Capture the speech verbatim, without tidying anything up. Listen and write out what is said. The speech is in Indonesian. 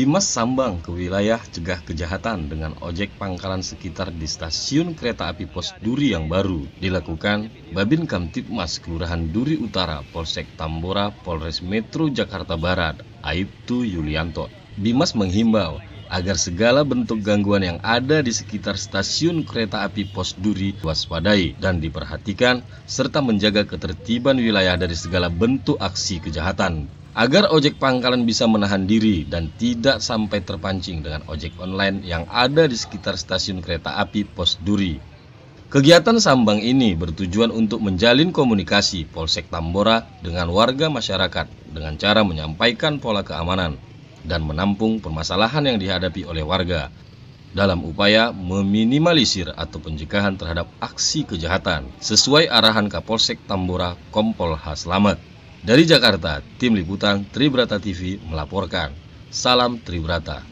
Bimas Sambang ke wilayah cegah kejahatan dengan ojek pangkalan sekitar di stasiun kereta api Pos Duri yang baru dilakukan Babin Kamtibmas Kelurahan Duri Utara, Polsek Tambora, Polres Metro Jakarta Barat, Aibtu Yulianto. Bimas menghimbau agar segala bentuk gangguan yang ada di sekitar stasiun kereta api Pos Duri waspadai dan diperhatikan serta menjaga ketertiban wilayah dari segala bentuk aksi kejahatan, agar ojek pangkalan bisa menahan diri dan tidak sampai terpancing dengan ojek online yang ada di sekitar stasiun kereta api Pos Duri. Kegiatan Sambang ini bertujuan untuk menjalin komunikasi Polsek Tambora dengan warga masyarakat dengan cara menyampaikan pola keamanan dan menampung permasalahan yang dihadapi oleh warga dalam upaya meminimalisir atau pencegahan terhadap aksi kejahatan sesuai arahan Kapolsek Tambora Kompol H. Slamet. Dari Jakarta, tim liputan Tribrata T V melaporkan. Salam Tribrata.